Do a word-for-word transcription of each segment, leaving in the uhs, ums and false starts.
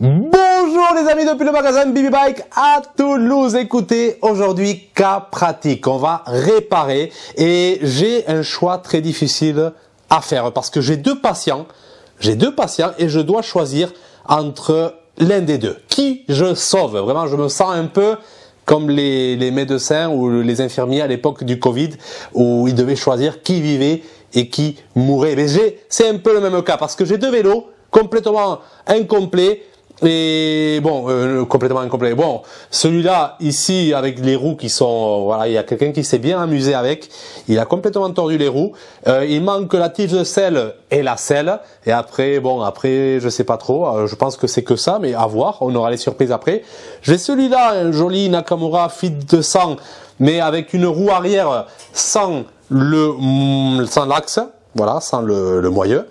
Bonjour les amis depuis le magasin B B Bike à Toulouse. Écoutez, aujourd'hui cas pratique, on va réparer et j'ai un choix très difficile à faire parce que j'ai deux patients, j'ai deux patients et je dois choisir entre l'un des deux. Qui je sauve? Vraiment, je me sens un peu comme les, les médecins ou les infirmiers à l'époque du Covid où ils devaient choisir qui vivait et qui mourait. Mais j'ai, c'est un peu le même cas parce que j'ai deux vélos complètement incomplets. Et bon, euh, complètement incomplet. Bon, celui-là ici avec les roues qui sont, euh, voilà, il y a quelqu'un qui s'est bien amusé avec. Il a complètement tordu les roues. Euh, il manque la tige de selle et la selle. Et après, bon, après, je sais pas trop. Euh, je pense que c'est que ça, mais à voir. On aura les surprises après. J'ai celui-là, un joli Nakamura Fit deux cents, mais avec une roue arrière sans le, sans l'axe. Voilà, sans le, le moyeu.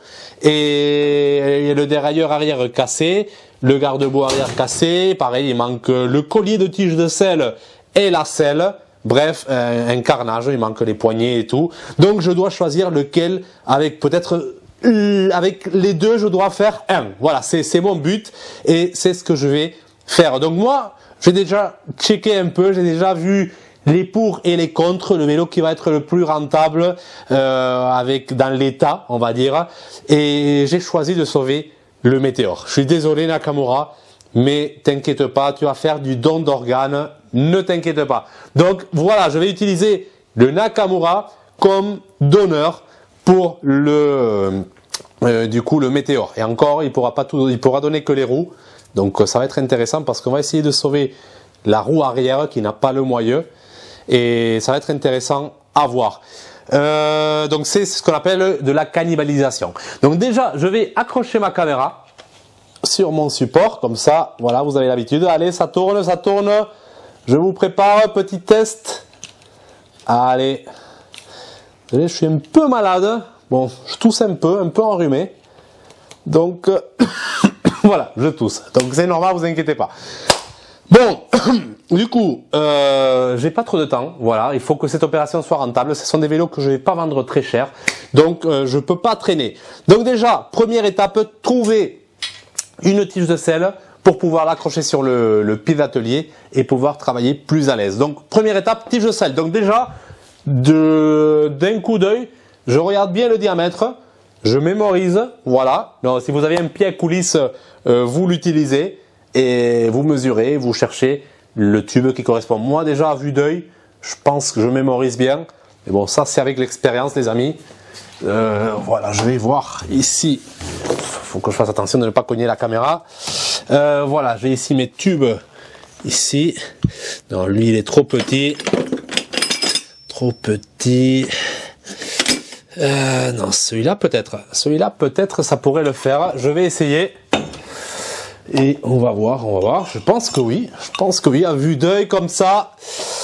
Et, et le dérailleur arrière cassé. Le garde-boue arrière cassé, pareil, il manque le collier de tige de selle et la selle. Bref, un, un carnage, il manque les poignées et tout. Donc je dois choisir lequel, avec peut-être, euh, avec les deux, je dois faire un. Voilà, c'est c'est mon but et c'est ce que je vais faire. Donc moi, j'ai déjà checké un peu, j'ai déjà vu les pour et les contre, le vélo qui va être le plus rentable euh, avec dans l'état, on va dire. Et j'ai choisi de sauver le Météor. Je suis désolé Nakamura, mais t'inquiète pas, tu vas faire du don d'organes, ne t'inquiète pas. Donc voilà, je vais utiliser le Nakamura comme donneur pour le euh, du coup le Météor. Et encore, il pourra pas tout, il pourra donner que les roues. Donc ça va être intéressant parce qu'on va essayer de sauver la roue arrière qui n'a pas le moyeu. Et ça va être intéressant à voir. Euh, donc c'est ce qu'on appelle de la cannibalisation. Donc déjà, je vais accrocher ma caméra sur mon support, comme ça, voilà, vous avez l'habitude. Allez, ça tourne, ça tourne. Je vous prépare un petit test. Allez. Je suis un peu malade. Bon, je tousse un peu, un peu enrhumé. Donc, voilà, je tousse. Donc c'est normal, vous inquiétez pas. Bon, du coup, euh, j'ai pas trop de temps, voilà, il faut que cette opération soit rentable, ce sont des vélos que je vais pas vendre très cher, donc euh, je peux pas traîner. Donc déjà, première étape, trouver une tige de selle pour pouvoir l'accrocher sur le, le pied d'atelier et pouvoir travailler plus à l'aise. Donc première étape, tige de selle. Donc déjà, de, d'un coup d'œil, je regarde bien le diamètre, je mémorise, voilà. Donc si vous avez un pied à coulisse, euh, vous l'utilisez. Et vous mesurez, vous cherchez le tube qui correspond. Moi déjà à vue d'œil, je pense que je mémorise bien. Mais bon, ça c'est avec l'expérience les amis. Euh, voilà, je vais voir ici. Il faut que je fasse attention de ne pas cogner la caméra. Euh, voilà, j'ai ici mes tubes. Ici. Non, lui il est trop petit. Trop petit. Euh, non, celui-là peut-être. Celui-là peut-être ça pourrait le faire. Je vais essayer. Et on va voir, on va voir. Je pense que oui. Je pense que oui. À vue d'œil comme ça.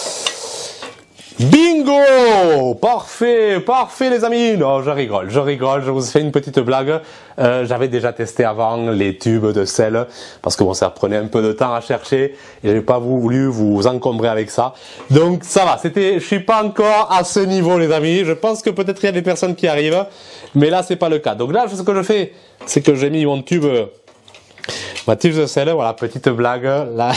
Bingo! Parfait, parfait les amis. Non, je rigole, je rigole. Je vous fais une petite blague. Euh, J'avais déjà testé avant les tubes de sel parce que bon, ça prenait un peu de temps à chercher et j'ai pas voulu vous encombrer avec ça. Donc ça va. C'était, je suis pas encore à ce niveau les amis. Je pense que peut-être il y a des personnes qui arrivent, mais là c'est pas le cas. Donc là, ce que je fais, c'est que j'ai mis mon tube. Ma tige de selle, voilà, petite blague, là.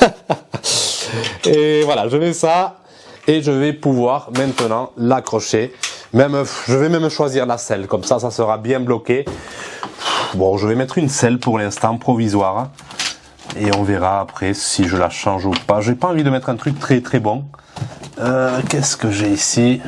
Et voilà, je mets ça et je vais pouvoir maintenant l'accrocher. Même, je vais même choisir la selle, comme ça, ça sera bien bloqué. Bon, je vais mettre une selle pour l'instant, provisoire. Et on verra après si je la change ou pas. J'ai pas envie de mettre un truc très très bon. Euh, qu'est-ce que j'ai ici?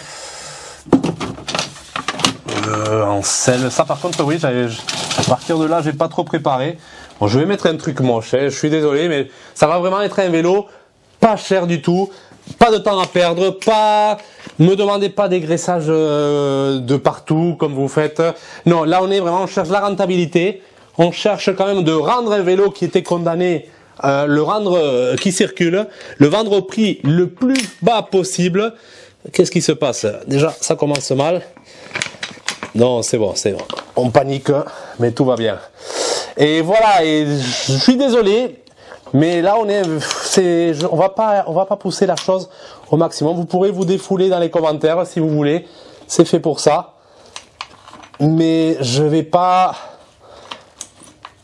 Euh, en selle. Ça par contre, oui, à partir de là, j'ai pas trop préparé. Bon, je vais mettre un truc moche, hein. Je suis désolé, mais ça va vraiment être un vélo pas cher du tout, pas de temps à perdre, pas, me demandez pas des graissages euh, de partout comme vous faites. Non, là on est vraiment, on cherche la rentabilité, on cherche quand même de rendre un vélo qui était condamné, euh, le rendre euh, qui circule, le vendre au prix le plus bas possible. Qu'est-ce qui se passe? Déjà, ça commence mal. Non, c'est bon, c'est bon. On panique, mais tout va bien. Et voilà, et je suis désolé, mais là on est, c'est, on va pas, on va pas pousser la chose au maximum. Vous pourrez vous défouler dans les commentaires si vous voulez, c'est fait pour ça. Mais je vais pas,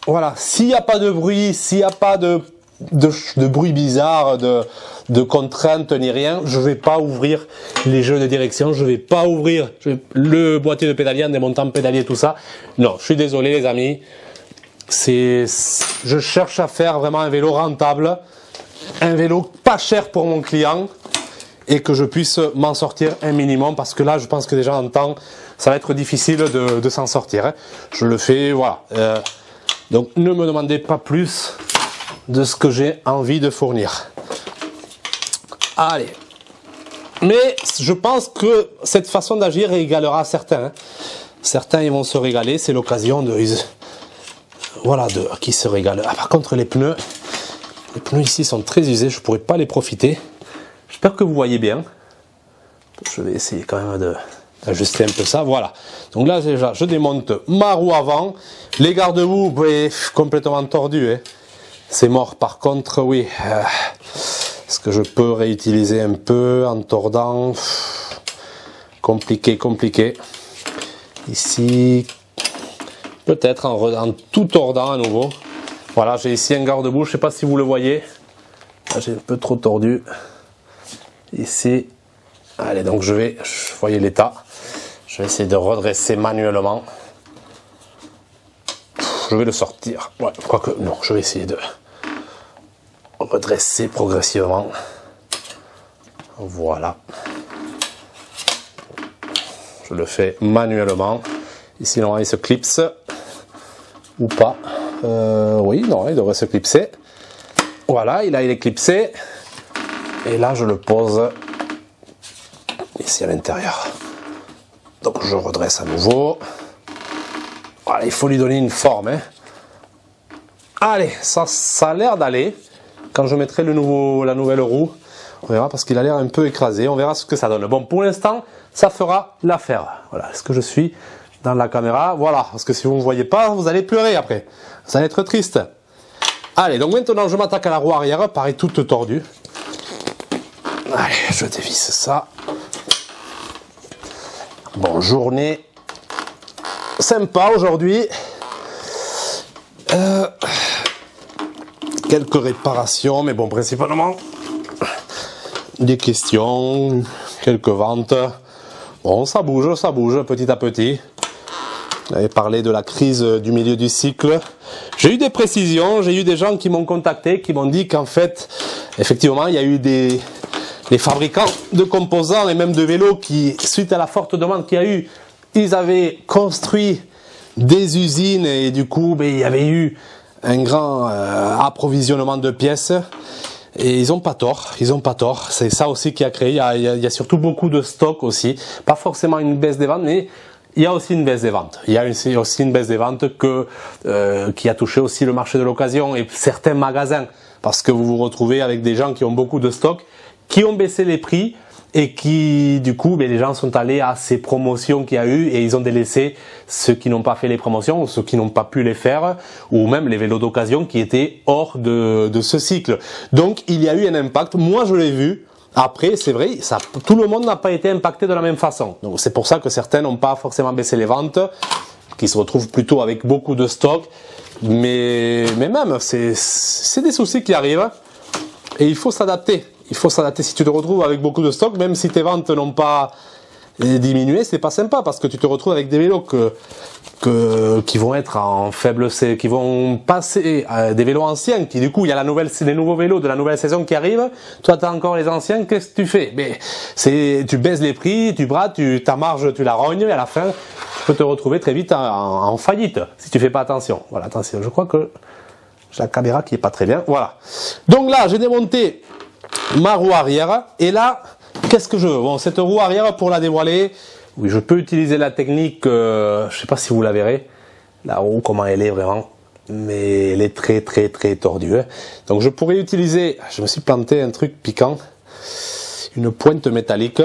voilà, s'il n'y a pas de bruit, s'il n'y a pas de, de, de bruit bizarre, de, de contraintes ni rien, je ne vais pas ouvrir les jeux de direction, je ne vais pas ouvrir le boîtier de pédalier en démontant le pédalier, tout ça. Non, je suis désolé les amis, c'est, je cherche à faire vraiment un vélo rentable, un vélo pas cher pour mon client et que je puisse m'en sortir un minimum parce que là, je pense que déjà en temps, ça va être difficile de, de s'en sortir. Hein. Je le fais, voilà. Euh, donc, ne me demandez pas plus de ce que j'ai envie de fournir. Allez. Mais je pense que cette façon d'agir régalera certains. Hein. Certains, ils vont se régaler. C'est l'occasion de... Voilà, de qui se régale. Ah, par contre, les pneus... Les pneus ici sont très usés. Je ne pourrais pas les profiter. J'espère que vous voyez bien. Je vais essayer quand même de... ajuster un peu ça, voilà. Donc là déjà, je démonte ma roue avant. Les garde-boue, oui, complètement tordus. Hein. C'est mort. Par contre, oui. Euh, Est-ce que je peux réutiliser un peu en tordant? Compliqué, compliqué. Ici, peut-être en, en tout tordant à nouveau. Voilà, j'ai ici un garde-boue. Je ne sais pas si vous le voyez. J'ai un peu trop tordu. Ici. Allez, donc je vais, vous voyez l'état, je vais essayer de redresser manuellement. Je vais le sortir. Ouais, je crois que non, je vais essayer de redresser progressivement. Voilà. Je le fais manuellement. Ici, non, il se clipse ou pas. Euh, oui, non, il devrait se clipser. Voilà, il a il est clipsé. Et là, je le pose ici à l'intérieur. Donc je redresse à nouveau. Voilà, il faut lui donner une forme. Hein. Allez, ça, ça a l'air d'aller. Quand je mettrai le nouveau, la nouvelle roue, on verra parce qu'il a l'air un peu écrasé. On verra ce que ça donne. Bon, pour l'instant, ça fera l'affaire. Voilà, est-ce que je suis dans la caméra? Voilà, parce que si vous ne me voyez pas, vous allez pleurer après. Ça va être triste. Allez, donc maintenant je m'attaque à la roue arrière, pareil, toute tordue. Allez, je dévisse ça. Bon, journée sympa aujourd'hui. Euh, quelques réparations, mais bon, principalement des questions, quelques ventes. Bon, ça bouge, ça bouge petit à petit. J'avais parlé de la crise du milieu du cycle. J'ai eu des précisions, j'ai eu des gens qui m'ont contacté, qui m'ont dit qu'en fait, effectivement, il y a eu des... les fabricants de composants et même de vélos qui, suite à la forte demande qu'il y a eu, ils avaient construit des usines et du coup, ben, il y avait eu un grand euh, approvisionnement de pièces et ils n'ont pas tort, ils n'ont pas tort. C'est ça aussi qui a créé, il y a, il y a surtout beaucoup de stock aussi, pas forcément une baisse des ventes, mais il y a aussi une baisse des ventes. Il y a aussi une baisse des ventes que, euh, qui a touché aussi le marché de l'occasion et certains magasins parce que vous vous retrouvez avec des gens qui ont beaucoup de stock, qui ont baissé les prix et qui, du coup, ben, les gens sont allés à ces promotions qu'il y a eu et ils ont délaissé ceux qui n'ont pas fait les promotions ou ceux qui n'ont pas pu les faire ou même les vélos d'occasion qui étaient hors de, de ce cycle. Donc, il y a eu un impact. Moi, je l'ai vu. Après, c'est vrai, ça, tout le monde n'a pas été impacté de la même façon. Donc, c'est pour ça que certains n'ont pas forcément baissé les ventes, qui se retrouvent plutôt avec beaucoup de stock. Mais, mais même, c'est, c'est des soucis qui arrivent et il faut s'adapter. Il faut s'adapter. Si tu te retrouves avec beaucoup de stock, même si tes ventes n'ont pas diminué, c'est pas sympa parce que tu te retrouves avec des vélos que, que, qui vont être en faible, qui vont passer à des vélos anciens, qui du coup, il y a la nouvelle, les nouveaux vélos de la nouvelle saison qui arrivent. Toi, tu as encore les anciens, qu'est-ce que tu fais? Mais c'est, tu baisses les prix, tu brades, tu, ta marge, tu la rognes et à la fin, tu peux te retrouver très vite en, en, en faillite si tu fais pas attention. Voilà, attention, je crois que j'ai la caméra qui est pas très bien. Voilà. Donc là, j'ai démonté ma roue arrière et là qu'est-ce que je veux? Bon, cette roue arrière, pour la dévoiler, oui, je peux utiliser la technique, euh, je sais pas si vous la verrez, la roue comment elle est vraiment, mais elle est très très très tordue. Hein. Donc je pourrais utiliser, je me suis planté un truc piquant, une pointe métallique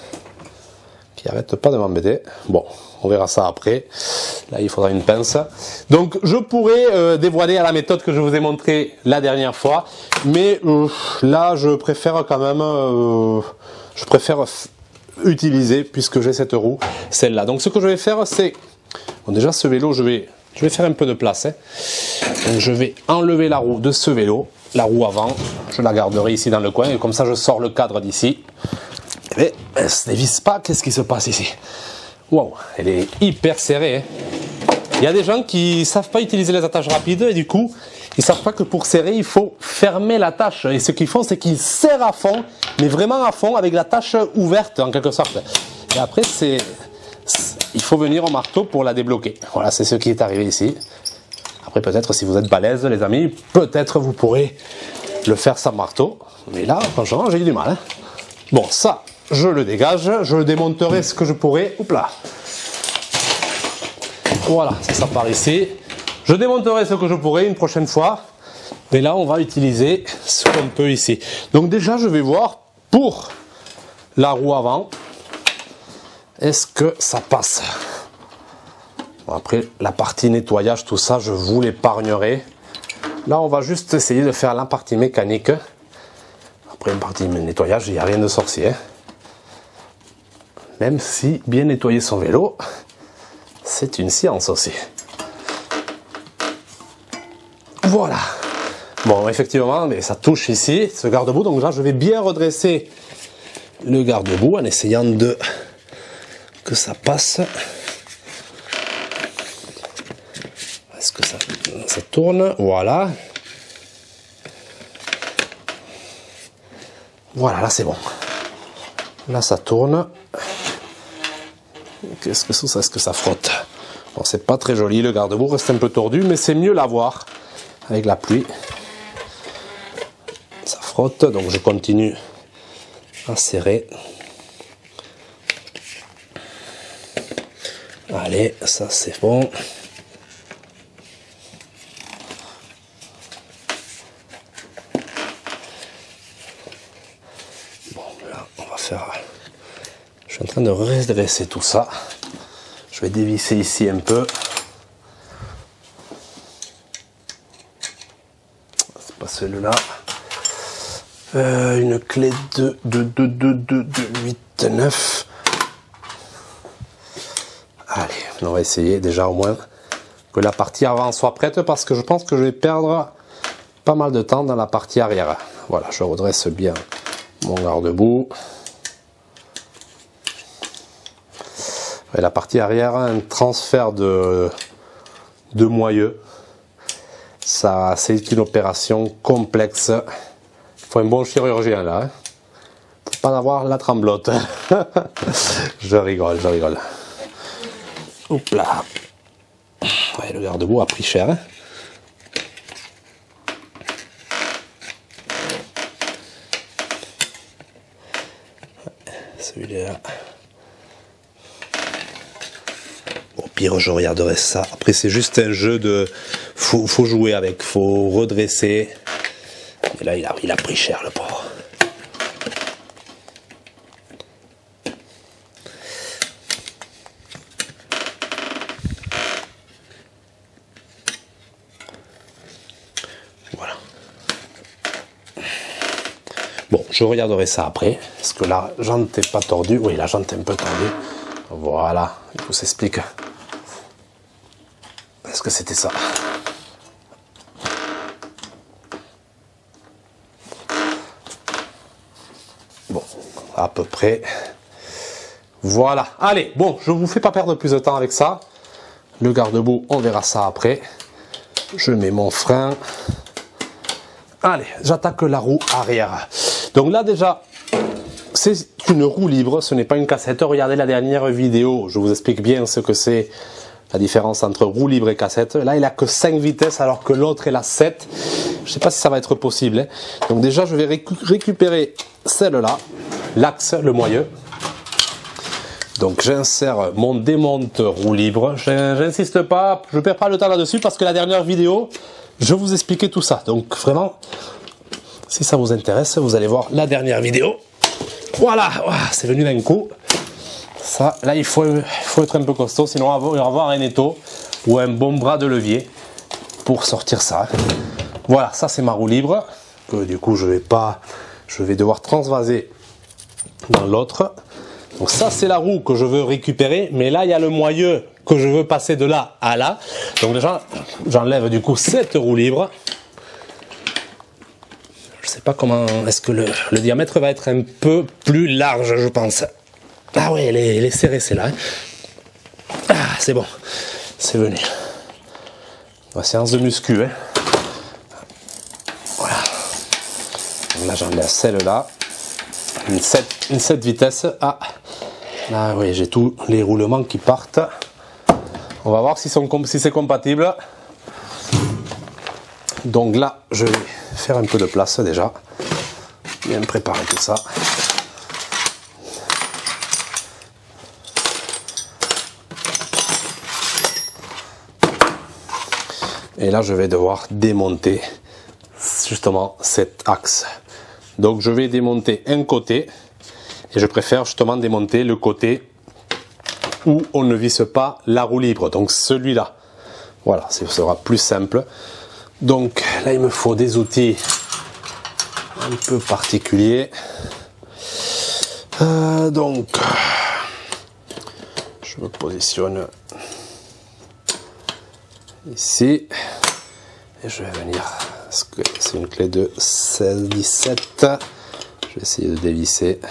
qui arrête pas de m'embêter. Bon, on verra ça après. Là, il faudra une pince. Donc, je pourrais euh, dévoiler à la méthode que je vous ai montré la dernière fois, mais euh, là, je préfère quand même, euh, je préfère utiliser puisque j'ai cette roue, celle-là. Donc, ce que je vais faire, c'est, bon, déjà, ce vélo, je vais Je vais faire un peu de place. Hein. Donc je vais enlever la roue de ce vélo, la roue avant. Je la garderai ici dans le coin et comme ça je sors le cadre d'ici. Mais elle ne se dévisse pas. Qu'est-ce qui se passe ici? Waouh, elle est hyper serrée. Hein. Il y a des gens qui ne savent pas utiliser les attaches rapides et du coup, ils ne savent pas que pour serrer, il faut fermer l'attache. Et ce qu'ils font, c'est qu'ils serrent à fond, mais vraiment à fond, avec l'attache ouverte en quelque sorte. Et après, c'est, il faut venir au marteau pour la débloquer. Voilà, c'est ce qui est arrivé ici. Après, peut-être, si vous êtes balèze, les amis, peut-être vous pourrez le faire sans marteau. Mais là, franchement, j'ai eu du mal. Hein. Bon, ça, je le dégage. Je le démonterai ce que je pourrai. Oups là. Voilà, ça, ça part ici. Je démonterai ce que je pourrai une prochaine fois. Mais là, on va utiliser ce qu'on peut ici. Donc déjà, je vais voir pour la roue avant. Est-ce que ça passe? Bon, après, la partie nettoyage, tout ça, je vous l'épargnerai. Là, on va juste essayer de faire la partie mécanique. Après, une partie nettoyage, il n'y a rien de sorcier. Même si bien nettoyer son vélo, c'est une science aussi. Voilà. Bon, effectivement, mais ça touche ici, ce garde-boue. Donc là, je vais bien redresser le garde-boue en essayant de que ça passe. Est-ce que ça, ça tourne? Voilà. Voilà, là c'est bon. Là ça tourne. Qu'est-ce que c'est ça? Est-ce que ça frotte? Bon, c'est pas très joli, le garde-boue reste un peu tordu, mais c'est mieux l'avoir avec la pluie. Ça frotte, donc je continue à serrer. Allez, ça c'est bon. Bon, là, on va faire... Je suis en train de redresser tout ça. Je vais dévisser ici un peu. C'est pas celui-là. Euh, une clé de, de, de, de, de, de huit, neuf. Allez, on va essayer déjà au moins que la partie avant soit prête parce que je pense que je vais perdre pas mal de temps dans la partie arrière. Voilà, je redresse bien mon garde-boue. Et la partie arrière, un transfert de, de moyeu. Ça, c'est une opération complexe. Il faut un bon chirurgien là. Hein. Faut pas en avoir la tremblote. Je rigole, je rigole. Hop là. Ouais, le garde-boue a pris cher. Hein. Celui-là. Au pire, je regarderai ça. Après, c'est juste un jeu de... Faut, faut jouer avec, faut redresser. Et là, il a, il a pris cher, le pauvre. Voilà. Bon, je regarderai ça après. Est-ce que la jante n'est pas tordue? Oui, la jante est un peu tordue. Voilà, je vous explique. Est-ce que c'était ça? Bon, à peu près. Voilà. Allez, bon, je ne vous fais pas perdre plus de temps avec ça. Le garde-boue, on verra ça après. Je mets mon frein. Allez, j'attaque la roue arrière. Donc là déjà, c'est une roue libre, ce n'est pas une cassette. Regardez la dernière vidéo, je vous explique bien ce que c'est la différence entre roue libre et cassette. Là, il n'a que cinq vitesses alors que l'autre est la sept. Je ne sais pas si ça va être possible. Hein. Donc déjà, je vais récu récupérer celle-là, l'axe, le moyeu. Donc j'insère mon démonte roue libre. J'insiste pas, je ne perds pas le temps là-dessus parce que la dernière vidéo, je vous expliquais tout ça. Donc vraiment, si ça vous intéresse, vous allez voir la dernière vidéo. Voilà, c'est venu d'un coup. Ça, là, il faut, il faut être un peu costaud, sinon il va y avoir un étau ou un bon bras de levier pour sortir ça. Voilà, ça c'est ma roue libre. Que, du coup, je vais pas, je vais devoir transvaser dans l'autre. Donc ça, c'est la roue que je veux récupérer. Mais là, il y a le moyeu que je veux passer de là à là. Donc déjà, j'enlève du coup cette roue libre. Je sais pas comment, est-ce que le, le diamètre va être un peu plus large, je pense. Ah ouais, elle est, elle est serrée celle-là. Hein. Ah, c'est bon, c'est venu. La séance de muscu, hein. Voilà. Donc là, j'enlève celle-là. Une sept, une sept vitesses. Ah, là, oui, j'ai tous les roulements qui partent. On va voir si, sont, si c'est compatible. Donc là, je vais faire un peu de place déjà. Bien préparer tout ça. Et là, je vais devoir démonter justement cet axe. Donc, je vais démonter un côté. Et je préfère justement démonter le côté où on ne visse pas la roue libre. Donc, celui-là. Voilà, ce sera plus simple. Donc, là, il me faut des outils un peu particuliers. Euh, donc, je me positionne ici et je vais venir, parce que c'est une clé de seize dix-sept, je vais essayer de dévisser.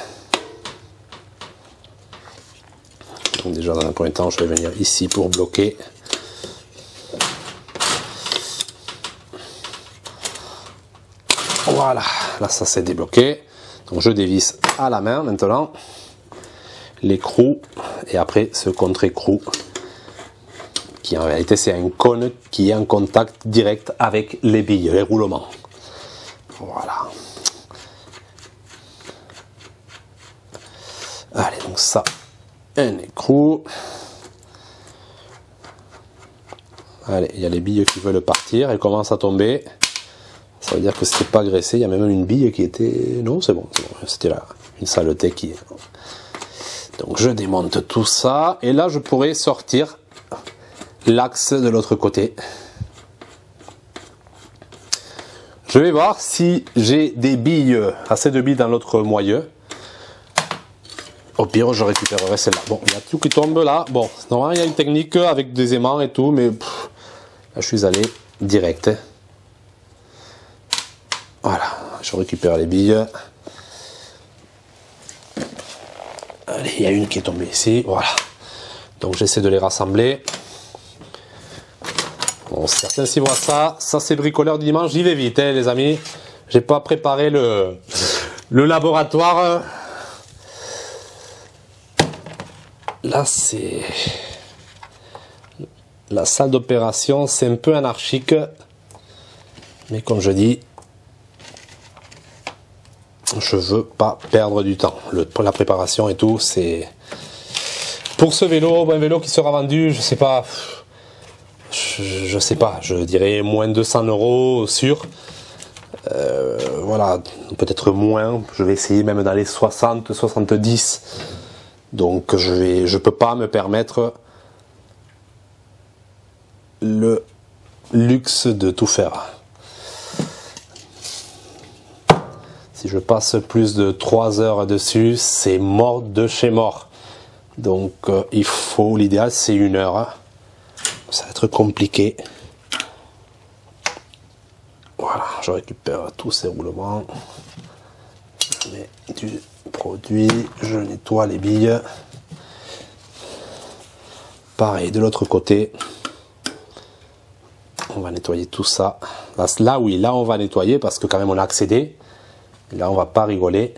Donc déjà dans un premier temps, je vais venir ici pour bloquer. Voilà, là ça s'est débloqué. Donc je dévisse à la main maintenant l'écrou et après ce contre-écrou qui en réalité c'est un cône qui est en contact direct avec les billes, les roulements. Voilà. Allez, donc ça, un écrou. Allez, il y a les billes qui veulent partir, elles commencent à tomber. Ça veut dire que c'était pas graissé, il y a même une bille qui était... Non, c'est bon, c'est bon. C'était là, une saleté qui... Donc je démonte tout ça, et là je pourrais sortir l'axe de l'autre côté. Je vais voir si j'ai des billes, assez de billes dans l'autre moyeu. Au pire, je récupérerai celle-là. Bon, il y a tout qui tombe là. Bon, normalement, il y a une technique avec des aimants et tout, mais pff, là, je suis allé direct. Voilà, je récupère les billes. Allez, il y a une qui est tombée ici. Voilà. Donc, j'essaie de les rassembler. Bon, certains s'y voient ça, ça c'est bricoleur du dimanche, j'y vais vite hein, les amis, j'ai pas préparé le, le laboratoire. Là c'est la salle d'opération, c'est un peu anarchique, mais comme je dis, je veux pas perdre du temps. Le, la préparation et tout, c'est pour ce vélo, un vélo qui sera vendu, je sais pas. Je, je sais pas, je dirais moins de deux cents euros sûr. Euh, voilà, peut-être moins. Je vais essayer même d'aller soixante, soixante-dix. Donc je vais, je peux pas me permettre le luxe de tout faire. Si je passe plus de trois heures dessus, c'est mort de chez mort. Donc euh, il faut, l'idéal c'est une heure. Hein. Ça va être compliqué. Voilà, je récupère tous ces roulements. Je mets du produit, je nettoie les billes. Pareil, de l'autre côté. On va nettoyer tout ça. Là, oui, là on va nettoyer parce que quand même on a accédé. Là on va pas rigoler.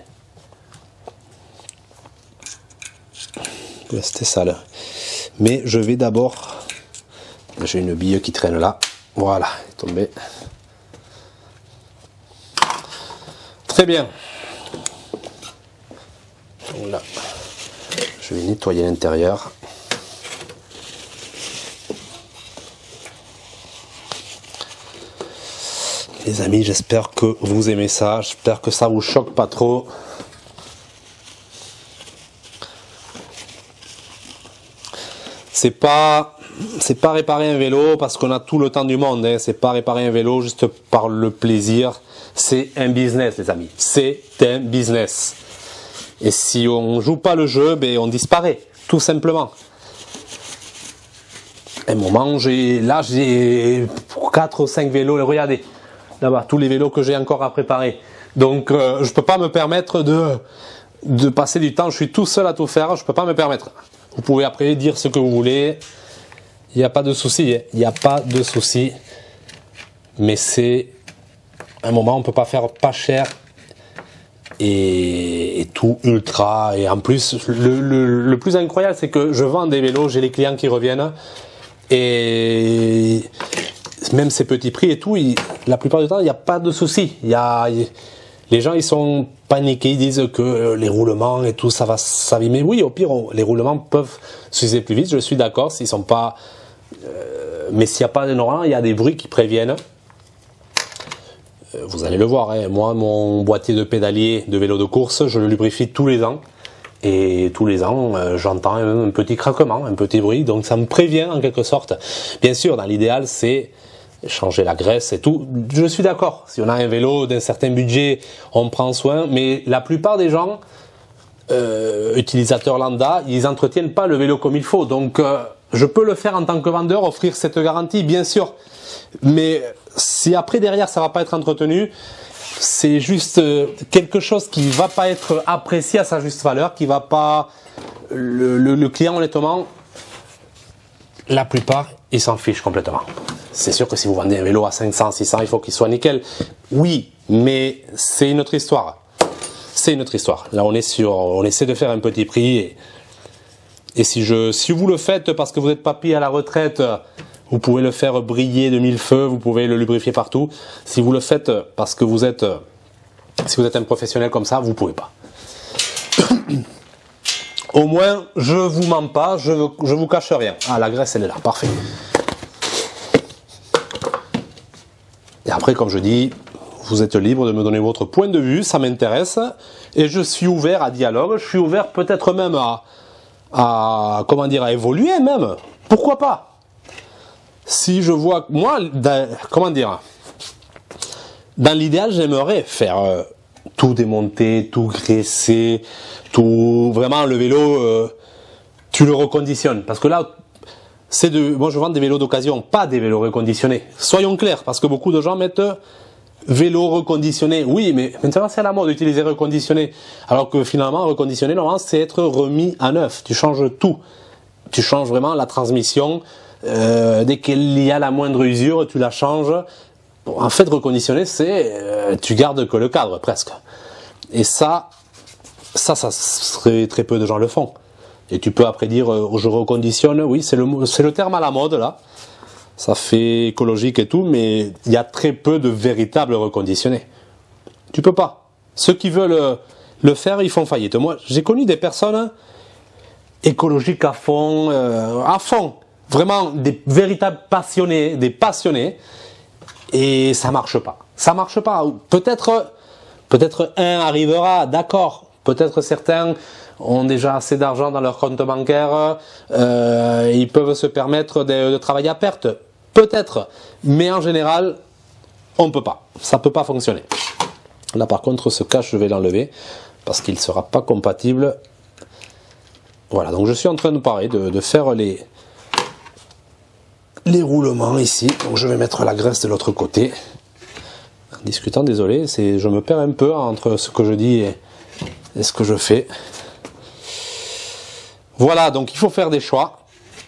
C'était sale. Mais je vais d'abord... J'ai une bille qui traîne là. Voilà, elle est tombée. Très bien. Donc là, je vais nettoyer l'intérieur. Les amis, j'espère que vous aimez ça. J'espère que ça vous choque pas trop. C'est pas... C'est pas réparer un vélo parce qu'on a tout le temps du monde, hein. C'est pas réparer un vélo juste par le plaisir. C'est un business, les amis. C'est un business. Et si on joue pas le jeu, ben on disparaît, tout simplement. un moment, j'ai là j'ai quatre ou cinq vélos, et regardez, là-bas, tous les vélos que j'ai encore à préparer. Donc euh, je peux pas me permettre de, de passer du temps, je suis tout seul à tout faire, je peux pas me permettre. Vous pouvez après dire ce que vous voulez, il n'y a pas de souci, il n'y a pas de souci. Mais c'est un moment, on peut pas faire pas cher et, et tout ultra. Et en plus, le, le, le plus incroyable, c'est que je vends des vélos, j'ai les clients qui reviennent et même ces petits prix et tout, il, la plupart du temps, il n'y a pas de souci. Il y a, il, les gens, ils sont paniqués, ils disent que les roulements et tout, ça va s'abîmer. Oui, au pire, on, les roulements peuvent s'user plus vite. Je suis d'accord, s'ils sont pas, euh, mais s'il n'y a pas de normalement, il y a des bruits qui préviennent. Euh, vous allez le voir, hein. Moi, mon boîtier de pédalier de vélo de course, je le lubrifie tous les ans. Et tous les ans, euh, j'entends un, un petit craquement, un petit bruit, donc ça me prévient en quelque sorte. Bien sûr, dans l'idéal, c'est changer la graisse et tout. Je suis d'accord, si on a un vélo d'un certain budget, on prend soin, mais la plupart des gens, euh, utilisateurs lambda, ils entretiennent pas le vélo comme il faut. Donc, euh, je peux le faire en tant que vendeur, offrir cette garantie, bien sûr. Mais si après, derrière, ça va pas être entretenu, c'est juste quelque chose qui va pas être apprécié à sa juste valeur, qui va pas, le, le, le client honnêtement, la plupart, ils s'en fichent complètement. C'est sûr que si vous vendez un vélo à cinq cents, six cents, il faut qu'il soit nickel. Oui, mais c'est une autre histoire. C'est une autre histoire. Là, on est sur, on essaie de faire un petit prix et, et si je, si vous le faites parce que vous êtes papy à la retraite, vous pouvez le faire briller de mille feux, vous pouvez le lubrifier partout. Si vous le faites parce que vous êtes, si vous êtes un professionnel comme ça, vous pouvez pas. Au moins, je vous mens pas, je, je vous cache rien. Ah, la graisse, elle est là, parfait. Et après, comme je dis, vous êtes libre de me donner votre point de vue, ça m'intéresse. Et je suis ouvert à dialogue, je suis ouvert peut-être même à, à, comment dire, à évoluer même. Pourquoi pas? Si je vois, moi, dans, comment dire, dans l'idéal, j'aimerais faire euh, tout démonter, tout graisser, tout, vraiment le vélo, euh, tu le reconditionnes. Parce que là, c'est de, moi je vends des vélos d'occasion, pas des vélos reconditionnés. Soyons clairs, parce que beaucoup de gens mettent vélo reconditionné. Oui, mais maintenant c'est à la mode d'utiliser reconditionné. Alors que finalement, reconditionné, normalement, c'est être remis à neuf. Tu changes tout. Tu changes vraiment la transmission. Euh, dès qu'il y a la moindre usure, tu la changes. Bon, en fait, reconditionner, c'est euh, tu gardes que le cadre presque. Et ça, ça, ça serait très peu de gens le font. Et tu peux après dire euh, je reconditionne. Oui, c'est le c'est le terme à la mode là. Ça fait écologique et tout, mais il y a très peu de véritables reconditionnés. Tu peux pas. Ceux qui veulent le faire, ils font faillite. Moi, j'ai connu des personnes écologiques à fond, euh, à fond. Vraiment des véritables passionnés, des passionnés, et ça marche pas. Ça marche pas. Peut-être, peut-être un arrivera, d'accord. Peut-être certains ont déjà assez d'argent dans leur compte bancaire, euh, ils peuvent se permettre de, de travailler à perte. Peut-être, mais en général, on peut pas. Ça peut pas fonctionner. Là, par contre, ce cache, je vais l'enlever parce qu'il sera pas compatible. Voilà. Donc, je suis en train de parler de, de faire les les roulements ici. Donc je vais mettre la graisse de l'autre côté. En discutant, désolé, c'est, je me perds un peu entre ce que je dis et, et ce que je fais. Voilà, donc il faut faire des choix.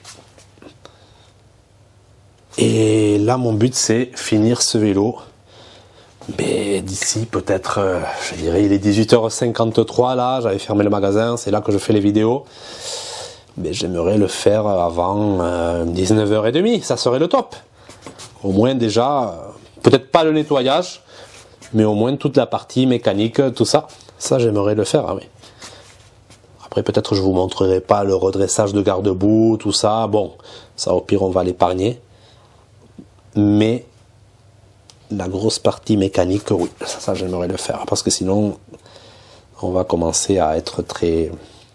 Et là, mon but, c'est finir ce vélo. Mais d'ici peut-être, euh, je dirais, il est dix-huit heures cinquante-trois là, j'avais fermé le magasin, c'est là que je fais les vidéos. Mais j'aimerais le faire avant euh, dix-neuf heures trente, ça serait le top. Au moins déjà, peut-être pas le nettoyage, mais au moins toute la partie mécanique, tout ça. Ça, j'aimerais le faire, ah oui. Après, peut-être je vous montrerai pas le redressage de garde-boue, tout ça. Bon, ça au pire, on va l'épargner. Mais la grosse partie mécanique, oui, ça, ça j'aimerais le faire. Parce que sinon, on va commencer à être très...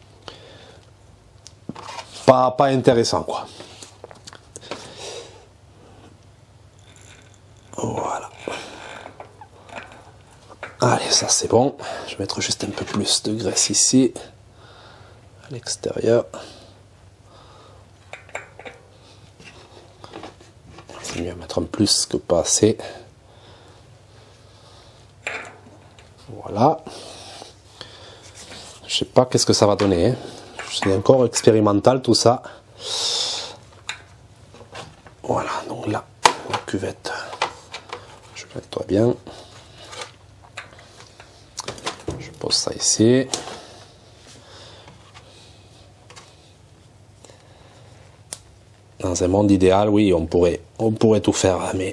Pas, pas intéressant, quoi. Voilà. Allez, ça c'est bon. Je vais mettre juste un peu plus de graisse ici, à l'extérieur. vais mettre un plus que pas assez. Voilà. Je sais pas qu'est-ce que ça va donner. Hein. C'est encore expérimental tout ça. Voilà, donc là, la cuvette. Je mets-toi bien. Je pose ça ici. Dans un monde idéal, oui, on pourrait, on pourrait tout faire, mais,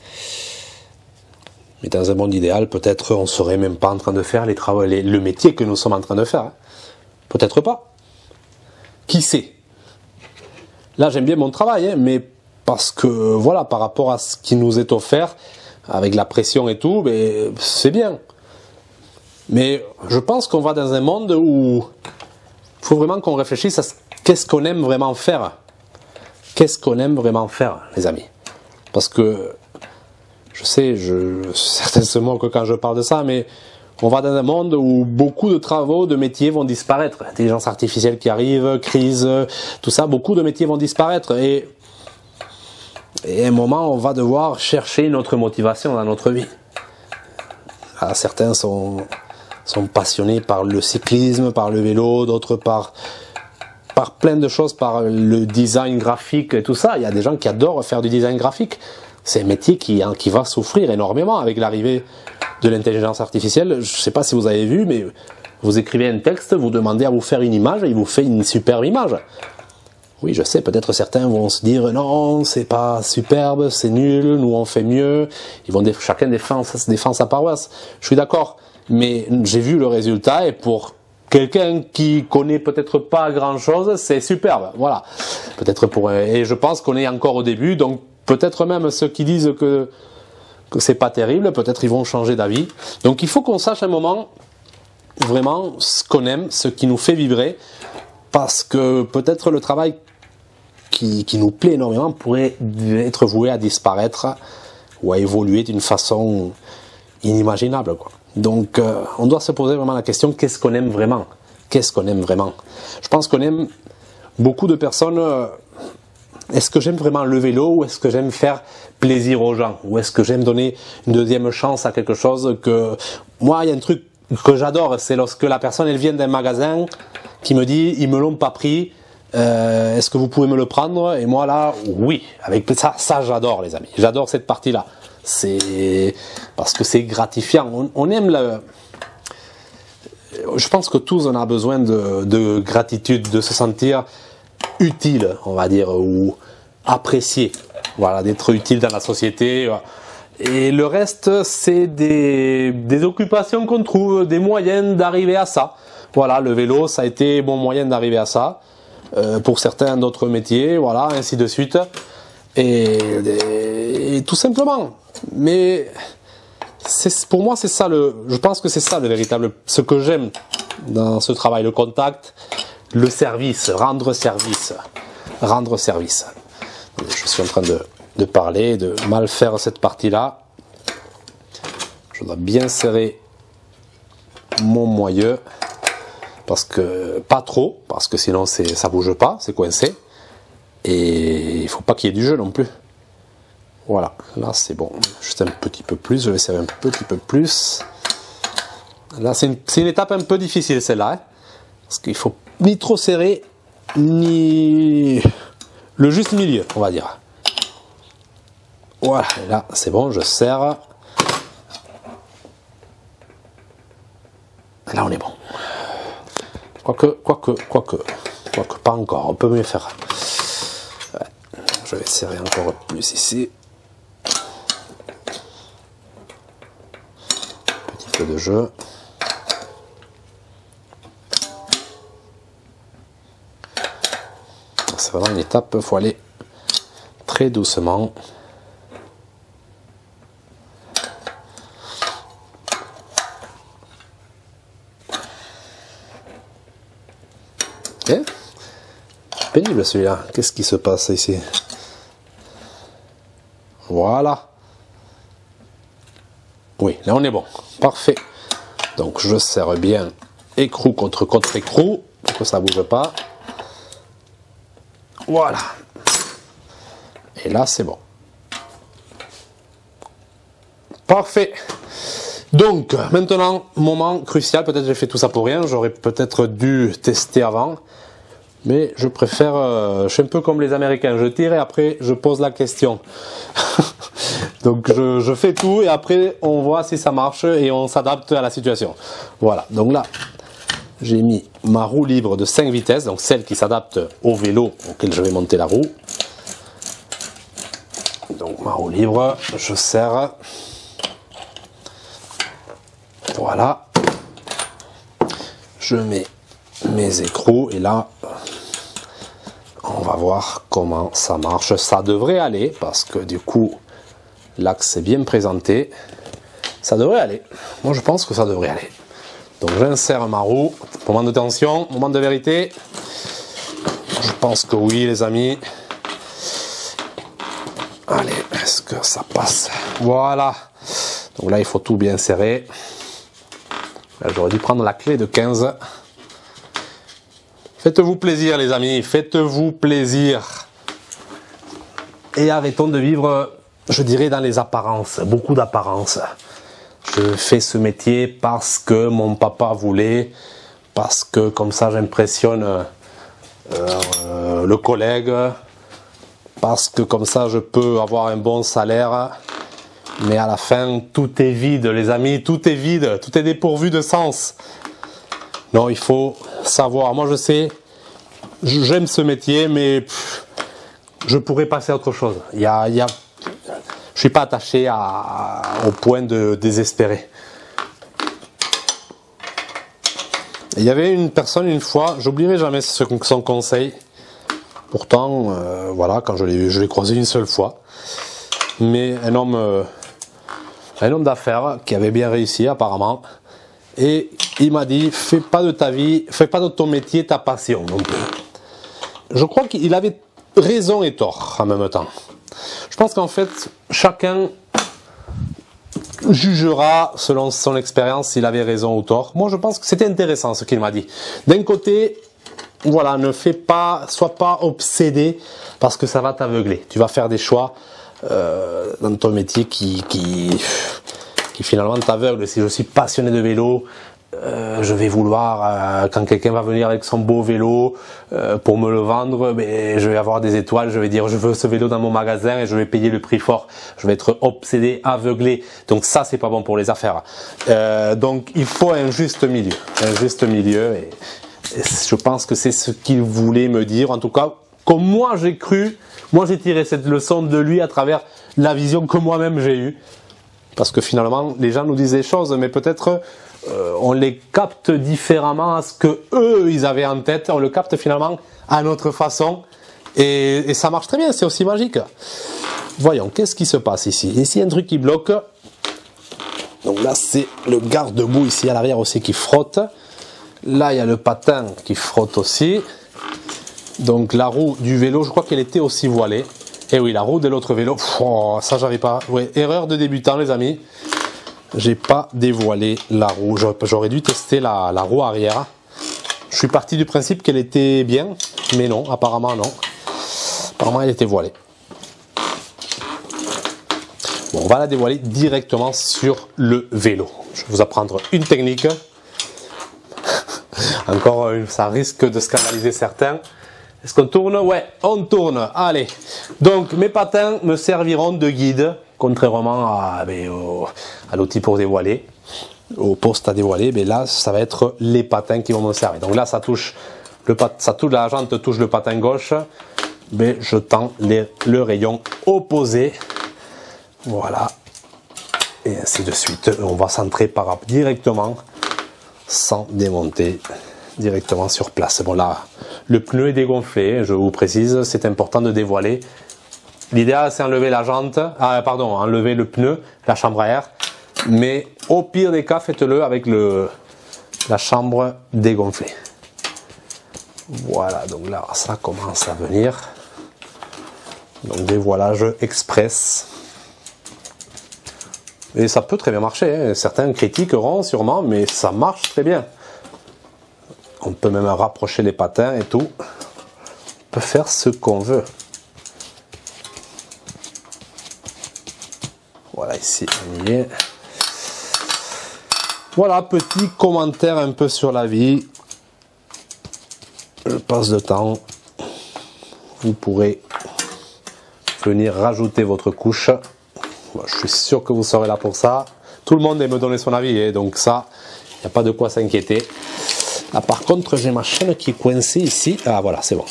mais dans un monde idéal, peut-être on serait même pas en train de faire les travaux, les, le métier que nous sommes en train de faire. Hein. Peut-être pas. Qui sait? Là, j'aime bien mon travail, hein, mais parce que, voilà, par rapport à ce qui nous est offert, avec la pression et tout, ben, c'est bien. Mais je pense qu'on va dans un monde où il faut vraiment qu'on réfléchisse à ce, qu'est-ce qu'on aime vraiment faire. Qu'est-ce qu'on aime vraiment faire, les amis? Parce que, je sais, je, certains se moquent quand je parle de ça, mais on va dans un monde où beaucoup de travaux, de métiers vont disparaître. Intelligence artificielle qui arrive, crise, tout ça, beaucoup de métiers vont disparaître. Et, et à un moment, on va devoir chercher une autre motivation dans notre vie. Ah, certains sont, sont passionnés par le cyclisme, par le vélo, d'autres par... par plein de choses, par le design graphique et tout ça. Il y a des gens qui adorent faire du design graphique. C'est un métier qui, hein, qui va souffrir énormément avec l'arrivée de l'intelligence artificielle. Je ne sais pas si vous avez vu, mais vous écrivez un texte, vous demandez à vous faire une image et il vous fait une superbe image. Oui, je sais, peut-être certains vont se dire non, c'est pas superbe, c'est nul, nous on fait mieux. Ils vont chacun défendre, défend sa paroisse. Je suis d'accord, mais j'ai vu le résultat et pour quelqu'un qui connaît peut-être pas grand-chose, c'est superbe, voilà. Peut-être pour et je pense qu'on est encore au début, donc peut-être même ceux qui disent que que c'est pas terrible, peut-être ils vont changer d'avis. Donc il faut qu'on sache un moment vraiment ce qu'on aime, ce qui nous fait vibrer, parce que peut-être le travail qui qui nous plaît énormément pourrait être voué à disparaître ou à évoluer d'une façon inimaginable, quoi. Donc, euh, on doit se poser vraiment la question, qu'est-ce qu'on aime vraiment? Qu'est-ce qu'on aime vraiment? Je pense qu'on aime beaucoup de personnes. Euh, est-ce que j'aime vraiment le vélo ou est-ce que j'aime faire plaisir aux gens? Ou est-ce que j'aime donner une deuxième chance à quelque chose que... Moi, il y a un truc que j'adore, c'est lorsque la personne, elle vient d'un magasin qui me dit, ils me l'ont pas pris, euh, est-ce que vous pouvez me le prendre? Et moi là, oui, avec ça, ça j'adore les amis. J'adore cette partie-là. C'est parce que c'est gratifiant. On, on aime le. Je pense que tous on a besoin de, de gratitude, de se sentir utile, on va dire, ou apprécié. Voilà, d'être utile dans la société. Et le reste, c'est des, des occupations qu'on trouve, des moyens d'arriver à ça. Voilà, le vélo, ça a été mon moyen d'arriver à ça. Euh, pour certains d'autres métiers, voilà, ainsi de suite. Et, et, et tout simplement. Mais c'est, pour moi, c'est ça le. Je pense que c'est ça le véritable. Ce que j'aime dans ce travail, le contact, le service, rendre service, rendre service. Je suis en train de, de parler, de mal faire cette partie-là. Je dois bien serrer mon moyeu parce que pas trop, parce que sinon c'est, ça bouge pas, c'est coincé. Et il faut pas qu'il y ait du jeu non plus. Voilà, là c'est bon, juste un petit peu plus, je vais serrer un petit peu plus. Là c'est une, c'est une étape un peu difficile celle-là, hein, parce qu'il faut ni trop serrer, ni le juste milieu, on va dire. Voilà, et là c'est bon, je serre. Là on est bon. Quoique, quoique, quoique, quoique pas encore, on peut mieux faire. Ouais, je vais serrer encore plus ici. De jeu. C'est vraiment une étape, il faut aller très doucement. Okay. Pénible celui-là. Qu'est-ce qui se passe ici? Voilà. Oui, là on est bon. Parfait. Donc je serre bien écrou contre contre écrou pour que ça ne bouge pas. Voilà. Et là c'est bon. Parfait. Donc, maintenant, moment crucial. Peut-être j'ai fait tout ça pour rien. J'aurais peut-être dû tester avant. Mais je préfère, euh, je suis un peu comme les Américains, je tire et après je pose la question. Donc je, je fais tout et après on voit si ça marche et on s'adapte à la situation. Voilà, donc là j'ai mis ma roue libre de cinq vitesses, donc celle qui s'adapte au vélo auquel je vais monter la roue. Donc ma roue libre, je serre. Voilà. Je mets mes écrous et là on va voir comment ça marche. Ça devrait aller parce que du coup l'axe est bien présenté, ça devrait aller. Moi je pense que ça devrait aller. Donc j'insère ma roue, moment de tension, moment de vérité. Je pense que oui les amis. Allez, est-ce que ça passe? Voilà. Donc là il faut tout bien serrer. Là j'aurais dû prendre la clé de quinze. Faites-vous plaisir les amis, faites-vous plaisir. Et arrêtons de vivre, je dirais, dans les apparences, beaucoup d'apparences. Je fais ce métier parce que mon papa voulait, parce que comme ça j'impressionne euh, euh, le collègue, parce que comme ça je peux avoir un bon salaire. Mais à la fin, tout est vide les amis, tout est vide, tout est dépourvu de sens. Non, il faut savoir, moi je sais, j'aime ce métier, mais pff, je pourrais passer à autre chose. Il y a, il y a, je suis pas attaché à, au point de désespérer. Il y avait une personne une fois, j'oublierai jamais ce, son conseil. Pourtant, euh, voilà, quand je l'ai vu, je l'ai croisé une seule fois. Mais un homme, euh, un homme d'affaires qui avait bien réussi apparemment. Et il m'a dit, fais pas de ta vie, fais pas de ton métier ta passion non plus. Je crois qu'il avait raison et tort en même temps. Je pense qu'en fait, chacun jugera selon son expérience s'il avait raison ou tort. Moi, je pense que c'était intéressant ce qu'il m'a dit. D'un côté, voilà, ne fais pas, sois pas obsédé parce que ça va t'aveugler. Tu vas faire des choix euh, dans ton métier qui, qui qui finalement t'aveugle. Si je suis passionné de vélo, euh, je vais vouloir, euh, quand quelqu'un va venir avec son beau vélo euh, pour me le vendre, mais je vais avoir des étoiles, je vais dire je veux ce vélo dans mon magasin et je vais payer le prix fort. Je vais être obsédé, aveuglé. Donc ça, c'est pas bon pour les affaires. Euh, donc il faut un juste milieu. Un juste milieu. Et, et je pense que c'est ce qu'il voulait me dire. En tout cas, comme moi j'ai cru, moi j'ai tiré cette leçon de lui à travers la vision que moi-même j'ai eue. Parce que finalement, les gens nous disent des choses, mais peut-être euh, on les capte différemment à ce que eux ils avaient en tête. On le capte finalement à notre façon, et, et ça marche très bien. C'est aussi magique. Voyons, qu'est-ce qui se passe ici? Ici, un truc qui bloque. Donc là, c'est le garde-boue ici à l'arrière aussi qui frotte. Là, il y a le patin qui frotte aussi. Donc la roue du vélo, je crois qu'elle était aussi voilée. Et oui, la roue de l'autre vélo, oh, ça j'avais pas. Ouais, erreur de débutant les amis. J'ai pas dévoilé la roue. J'aurais dû tester la, la roue arrière. Je suis parti du principe qu'elle était bien, mais non, apparemment non. Apparemment elle était voilée. Bon, on va la dévoiler directement sur le vélo. Je vais vous apprendre une technique. Encore une, ça risque de scandaliser certains. Est-ce qu'on tourne? Ouais, on tourne. Allez. Donc, mes patins me serviront de guide, contrairement à, ben, au, à l'outil pour dévoiler, au poste à dévoiler. Mais là, ça va être les patins qui vont me servir. Donc là, ça touche le pat, ça touche la jante, touche le patin gauche. Mais je tends les, le rayon opposé. Voilà. Et ainsi de suite. On va centrer par directement, sans démonter. Directement sur place. Bon là, le pneu est dégonflé, je vous précise, c'est important de dévoiler. L'idéal c'est enlever la jante, ah pardon, enlever le pneu, la chambre à air, mais au pire des cas, faites-le avec le, la chambre dégonflée. Voilà, donc là, ça commence à venir. Donc dévoilage express. Et ça peut très bien marcher, hein. Certains critiqueront sûrement, mais ça marche très bien. On peut même rapprocher les patins et tout. On peut faire ce qu'on veut. Voilà, ici, on y est. Voilà, petit commentaire un peu sur la vie. Je passe de temps. Vous pourrez venir rajouter votre couche. Bon, je suis sûr que vous serez là pour ça. Tout le monde aime me donner son avis, hein, donc ça, il n'y a pas de quoi s'inquiéter. Ah, par contre, j'ai ma chaîne qui est coincée ici. Ah, voilà, c'est bon.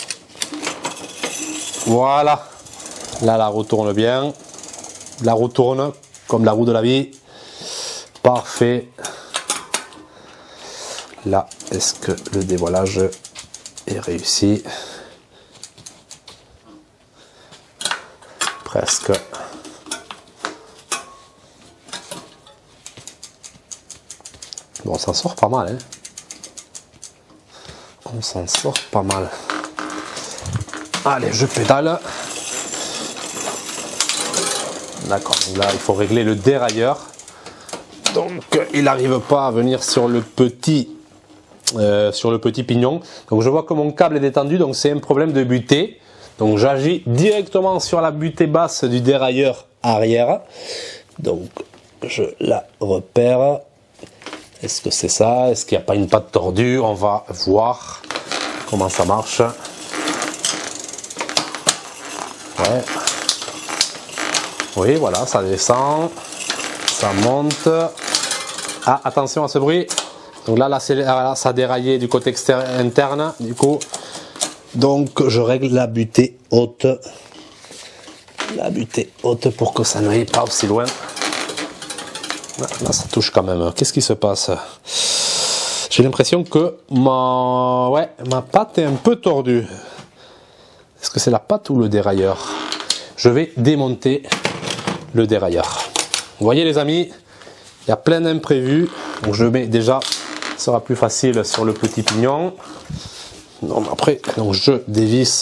Voilà. Là, la roue tourne bien. La roue tourne comme la roue de la vie. Parfait. Là, est-ce que le dévoilage est réussi? Presque. Bon, on s'en sort pas mal, hein. On s'en sort pas mal. Allez, je pédale. D'accord, là, il faut régler le dérailleur. Donc, il n'arrive pas à venir sur le petit, euh, sur le petit pignon. Donc, je vois que mon câble est détendu, donc c'est un problème de butée. Donc, j'agis directement sur la butée basse du dérailleur arrière. Donc, je la repère. Est-ce que c'est ça? Est-ce qu'il n'y a pas une patte tordue? On va voir comment ça marche. Ouais. Oui, voilà, ça descend. Ça monte. Ah, attention à ce bruit. Donc là, là, là ça a déraillé du côté externe, interne. Du coup, donc je règle la butée haute. La butée haute pour que ça n'aille pas aussi loin. Là, ça touche quand même. Qu'est-ce qui se passe? J'ai l'impression que ma... Ouais, ma patte est un peu tordue. Est-ce que c'est la patte ou le dérailleur? Je vais démonter le dérailleur. Vous voyez les amis, il y a plein d'imprévus. Donc je mets déjà, ce sera plus facile sur le petit pignon. Donc après, donc je dévisse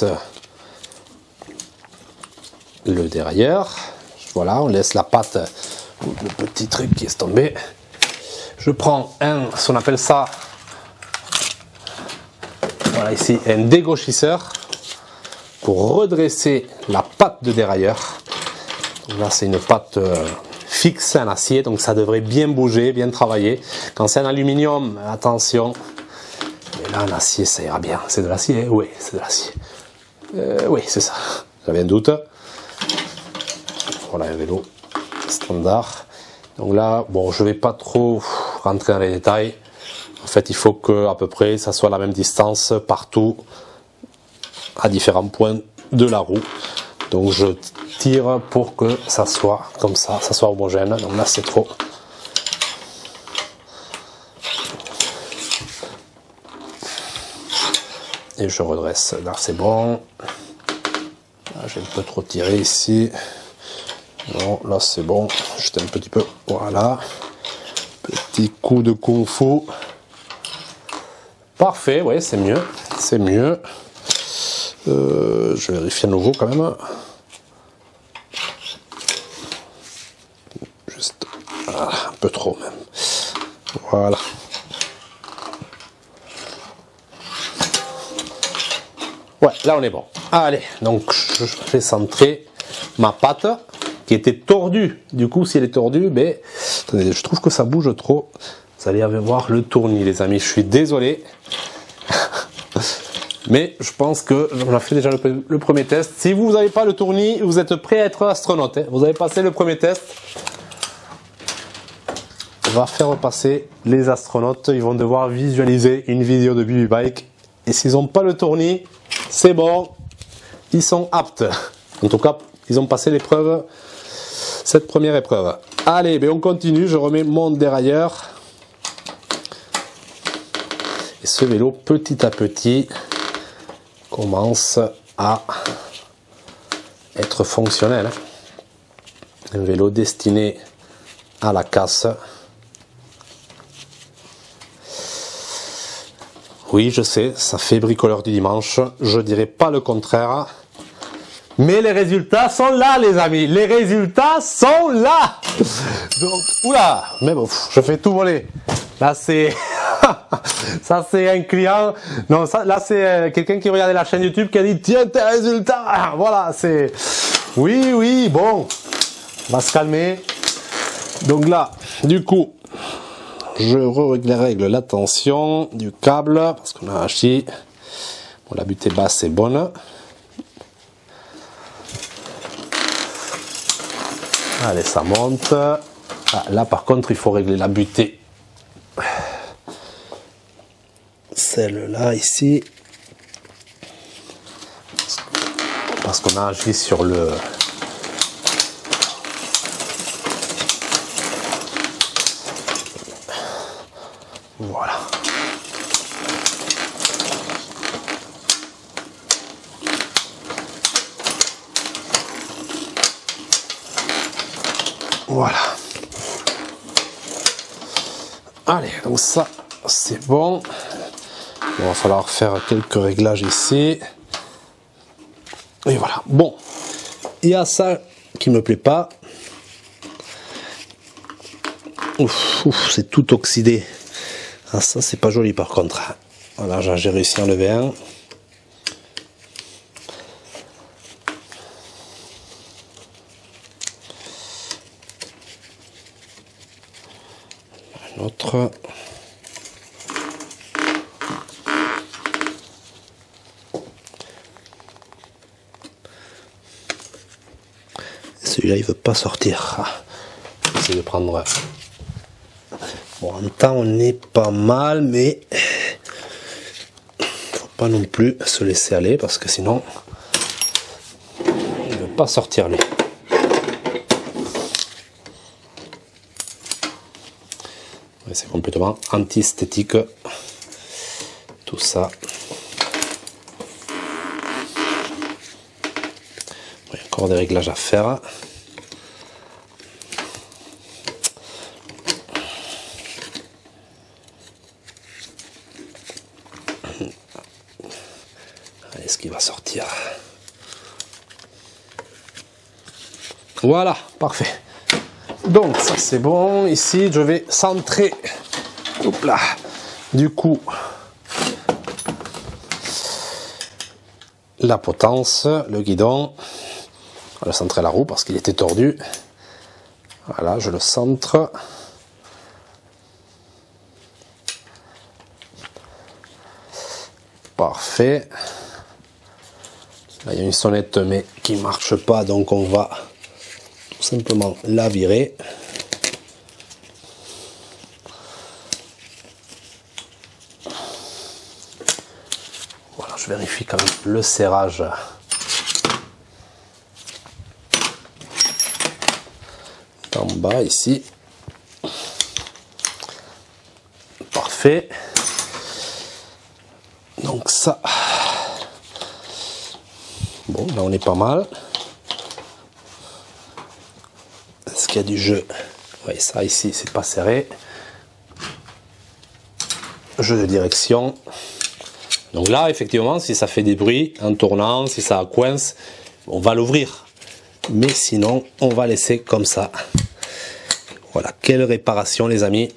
le dérailleur. Voilà, on laisse la patte, le petit truc qui est tombé. Je prends un, ce qu'on appelle ça, voilà ici, un dégauchisseur pour redresser la patte de dérailleur. Donc là, c'est une patte euh, fixe en acier, donc ça devrait bien bouger, bien travailler. Quand c'est en aluminium, attention. Mais là, en acier, ça ira bien. C'est de l'acier, hein? Oui, c'est de l'acier. Euh, oui, c'est ça. J'avais un doute. Voilà un vélo standard. Donc là, bon, je vais pas trop rentrer dans les détails. En fait, il faut que à peu près ça soit la même distance partout, à différents points de la roue. Donc je tire pour que ça soit comme ça, ça soit homogène. Donc là, c'est trop. Et je redresse. Là, c'est bon. J'ai un peu trop tiré ici. Non, là c'est bon, juste un petit peu, voilà, petit coup de kung fu, parfait, ouais, c'est mieux, c'est mieux, euh, je vérifie à nouveau quand même, juste, ah, un peu trop même, voilà, ouais, là on est bon, allez, donc je vais centrer ma patte, qui était tordue. Du coup, si elle est tordue, mais attendez, je trouve que ça bouge trop. Vous allez voir le tournis, les amis. Je suis désolé. Mais je pense que on a fait déjà le, le premier test. Si vous n'avez pas le tournis, vous êtes prêt à être astronaute. Hein. Vous avez passé le premier test. On va faire passer les astronautes. Ils vont devoir visualiser une vidéo de B B Bike. Et s'ils n'ont pas le tournis, c'est bon. Ils sont aptes. En tout cas, ils ont passé l'épreuve. Cette première épreuve. Allez, ben on continue, je remets mon dérailleur. Et ce vélo, petit à petit, commence à être fonctionnel. Un vélo destiné à la casse. Oui, je sais, ça fait bricoleur du dimanche, je dirais pas le contraire. Mais les résultats sont là, les amis. Les résultats sont là. Donc, oula, mais bon, je fais tout voler. Là, c'est, ça, c'est un client. Non, ça, là, c'est quelqu'un qui regardait la chaîne YouTube qui a dit, tiens, tes résultats. Voilà, c'est, oui, oui, bon, on va se calmer. Donc là, du coup, je règle la tension du câble parce qu'on a acheté. Bon, la butée basse est bonne. Allez, ça monte. Ah, là, par contre, il faut régler la butée. Celle-là, ici. Parce qu'on a agi sur le... Voilà. Voilà. Allez, donc ça, c'est bon. Il va falloir faire quelques réglages ici. Et voilà. Bon, il y a ça qui me plaît pas. Ouf, ouf, c'est tout oxydé. Ah, ça, c'est pas joli par contre. Voilà, j'ai réussi à enlever un. Un autre. Celui-là, il veut pas sortir. J'essaie de prendre. Bon, en temps, on est pas mal, mais faut pas non plus se laisser aller parce que sinon, il veut pas sortir lui. C'est complètement anti-esthétique tout ça. Il y a encore des réglages à faire. Allez, ce qui va sortir. Voilà, parfait. Donc ça c'est bon. Ici je vais centrer. Hop là. Du coup, la potence, le guidon. On va le centrer la roue parce qu'il était tordu. Voilà, je le centre. Parfait. Là, il y a une sonnette mais qui ne marche pas, donc on va tout simplement la virer. Voilà, je vérifie quand même le serrage. En bas ici. Parfait. Donc ça. Bon, là on est pas mal. Est-ce qu'il y a du jeu? Oui, ça ici c'est pas serré. Jeu de direction. Donc là effectivement si ça fait des bruits en tournant, si ça coince, on va l'ouvrir. Mais sinon on va laisser comme ça. Voilà, quelle réparation les amis.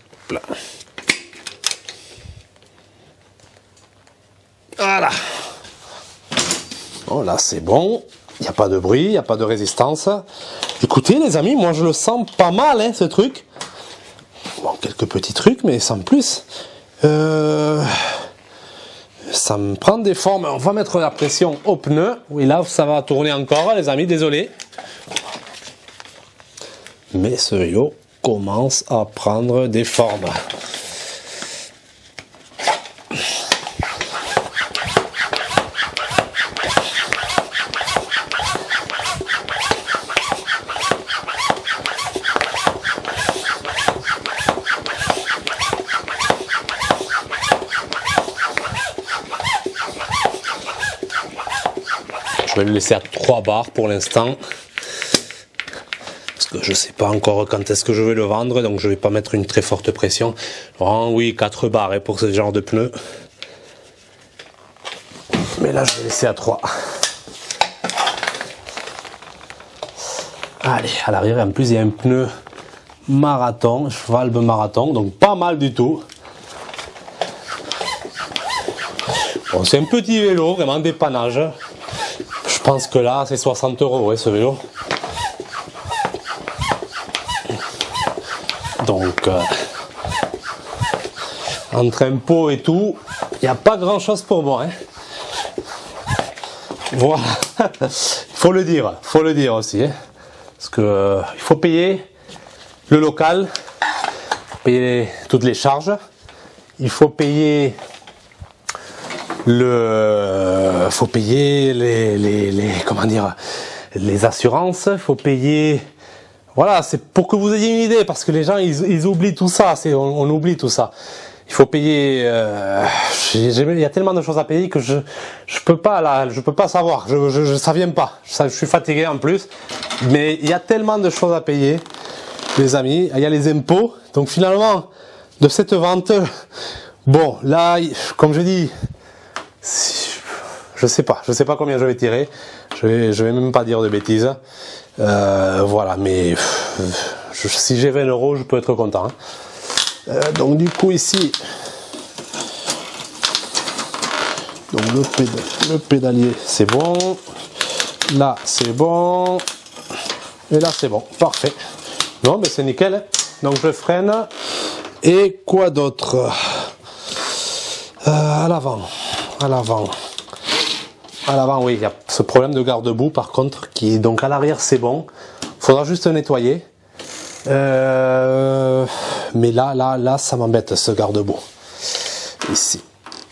Voilà. Bon là c'est bon. Il n'y a pas de bruit, il n'y a pas de résistance. Écoutez les amis, moi je le sens pas mal hein, ce truc. Bon, quelques petits trucs mais sans plus. Euh... Ça me prend des formes. On va mettre la pression au pneu. Oui là ça va tourner encore les amis, désolé. Mais ce vélo commence à prendre des formes. Je vais le laisser à trois bars pour l'instant. Parce que je ne sais pas encore quand est-ce que je vais le vendre. Donc je ne vais pas mettre une très forte pression. Oh, oui, quatre bars hein, pour ce genre de pneus. Mais là je vais laisser à trois. Allez, à l'arrière en plus il y a un pneu marathon, Valve marathon. Donc pas mal du tout. Bon, c'est un petit vélo, vraiment dépannage. Je pense que là c'est soixante euros ouais, ce vélo. Donc, euh, entre impôts et tout, il n'y a pas grand chose pour moi. Hein. Voilà, faut le dire, faut le dire aussi. Hein. Parce que euh, il faut payer le local, payer toutes les charges, il faut payer le, faut payer les, les, les comment dire, les assurances, il faut payer. Voilà, c'est pour que vous ayez une idée, parce que les gens ils, ils oublient tout ça, c'est on, on oublie tout ça. Il faut payer. Euh, il y a tellement de choses à payer que je je peux pas là, je peux pas savoir. Je, je, je ça vient pas. Ça, je suis fatigué en plus. Mais il y a tellement de choses à payer, les amis. Il y a les impôts. Donc finalement, de cette vente, bon là, comme je dis, je sais pas, je sais pas combien je vais tirer. Je vais je vais même pas dire de bêtises. Euh, voilà, mais je, si j'ai vingt euros, je peux être content. Hein. Euh, donc du coup ici, donc le, pédal, le pédalier c'est bon, là c'est bon, et là c'est bon, parfait. Non mais c'est nickel, hein. Donc je freine, et quoi d'autre euh, à l'avant, à l'avant, à l'avant oui, il y a ce problème de garde-boue par contre, qui donc à l'arrière c'est bon, faudra juste nettoyer. Euh, mais là, là, là, ça m'embête ce garde-boue. Ici.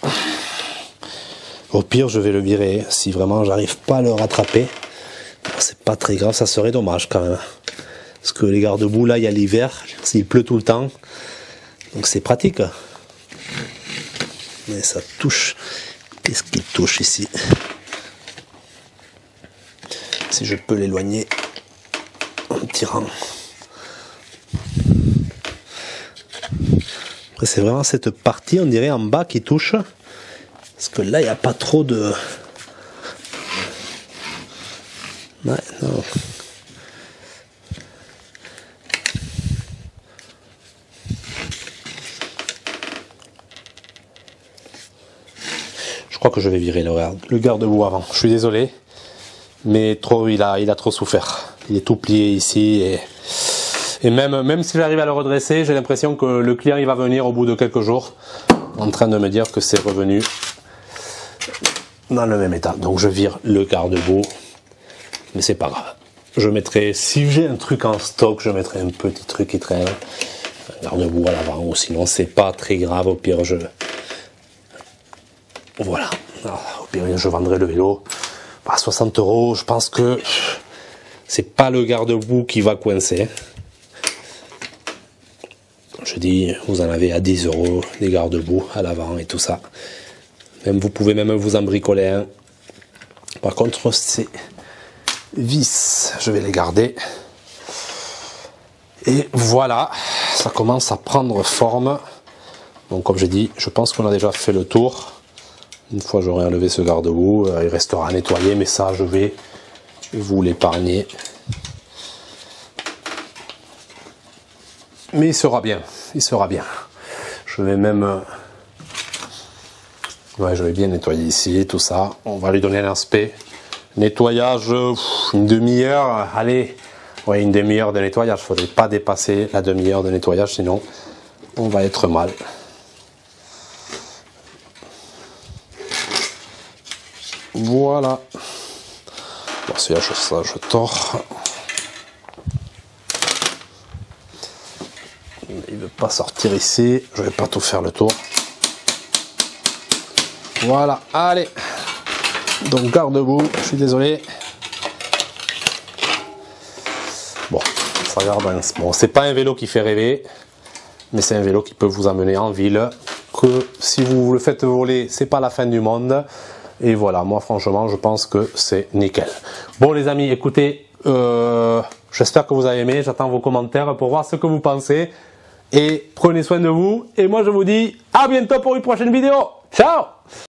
Au pire, je vais le virer. Si vraiment j'arrive pas à le rattraper, c'est pas très grave, ça serait dommage quand même. Parce que les garde-boue, là, il y a l'hiver, il pleut tout le temps. Donc c'est pratique. Mais ça touche. Qu'est-ce qui touche ici? Si je peux l'éloigner en tirant. Après c'est vraiment cette partie on dirait en bas qui touche, parce que là il n'y a pas trop de... Ouais, non. Je crois que je vais virer le, le garde-boue avant, je suis désolé, mais trop, il a, il a trop souffert, il est tout plié ici et... Et même, même si j'arrive à le redresser, j'ai l'impression que le client il va venir au bout de quelques jours en train de me dire que c'est revenu dans le même état. Donc je vire le garde-boue, mais c'est pas grave. Je mettrai, si j'ai un truc en stock, je mettrai un petit truc qui traîne, un garde-boue à l'avant, ou sinon c'est pas très grave. Au pire je, voilà. Alors, au pire je vendrai le vélo à soixante euros. Je pense que c'est pas le garde-boue qui va coincer. Je dis, vous en avez à dix euros, des garde-boue à l'avant et tout ça. Même, vous pouvez même vous en bricoler un. Par contre, ces vis, je vais les garder. Et voilà, ça commence à prendre forme. Donc comme j'ai dit, je pense qu'on a déjà fait le tour. Une fois j'aurai enlevé ce garde-boue, il restera à nettoyer, mais ça je vais vous l'épargner. Mais il sera bien, il sera bien. Je vais même... Ouais, je vais bien nettoyer ici, tout ça. On va lui donner un aspect. Nettoyage, une demi-heure. Allez, ouais, une demi-heure de nettoyage. Il ne faudrait pas dépasser la demi-heure de nettoyage, sinon on va être mal. Voilà. Bon, c'est la chose, ça, je tords. Il ne veut pas sortir ici. Je vais pas tout faire le tour. Voilà, allez. Donc garde-boue, je suis désolé. Bon, ça garde un... Bon, c'est pas un vélo qui fait rêver, mais c'est un vélo qui peut vous amener en ville. Que si vous le faites voler, c'est pas la fin du monde. Et voilà, moi franchement, je pense que c'est nickel. Bon les amis, écoutez, euh, j'espère que vous avez aimé. J'attends vos commentaires pour voir ce que vous pensez. Et prenez soin de vous. Et moi je vous dis à bientôt pour une prochaine vidéo. Ciao!